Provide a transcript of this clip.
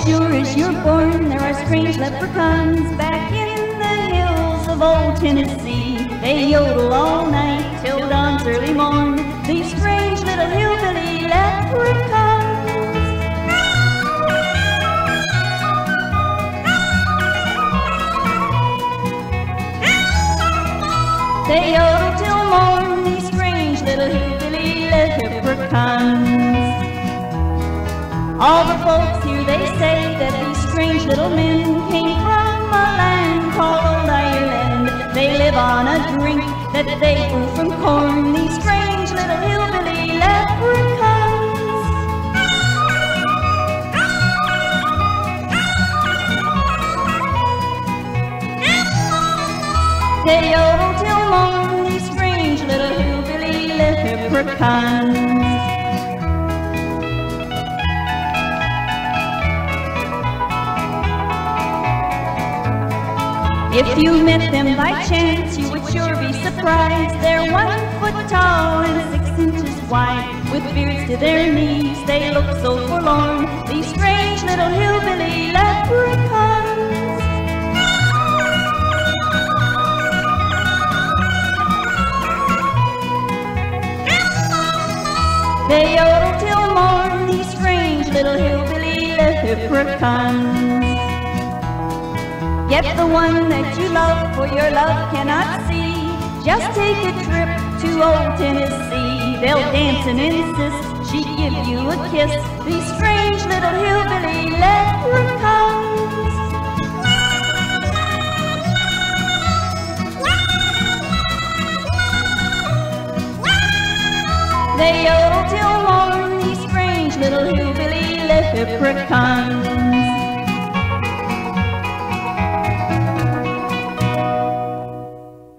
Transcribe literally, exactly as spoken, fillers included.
sure as you're born, there are strange leprechauns back in the hills of old Tennessee. They yodel all night till dawn's early morn, these strange little hillbilly leprechauns. They yodel till morn, these strange little hillbilly leprechauns. All the folks here, they say that these strange little men came from a land called Old Ireland. They live on a drink that they brew from corn, these strange little hillbilly leprechauns. They yodel till morn, these strange little hillbilly leprechauns. If you met them by chance, you would sure be surprised. They're one foot tall and six inches wide, with beards to their knees, they look so forlorn, these strange little hillbilly leprechauns. They yodel till morn, these strange little hillbilly leprechauns. Get the one that you love, for your love cannot see. Just take a trip to old Tennessee. They'll dance and insist she'd give you a kiss, these strange little hillbilly leprechauns. They yodel till morn, these strange little hillbilly leprechauns.